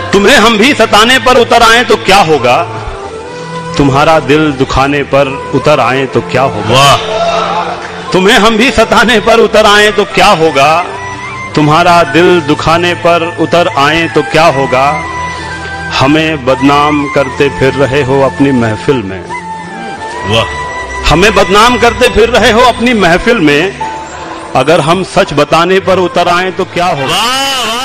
तुम्हें हम भी सताने पर उतर आए तो क्या होगा, तुम्हारा दिल दुखाने पर उतर आए तो क्या होगा। तुम्हें हम भी सताने पर उतर आए तो क्या होगा, तुम्हारा दिल दुखाने पर उतर आए तो क्या होगा। हमें बदनाम करते फिर रहे हो अपनी महफिल में, हमें बदनाम करते फिर रहे हो अपनी महफिल में, अगर हम सच बताने पर उतर आए तो क्या होगा।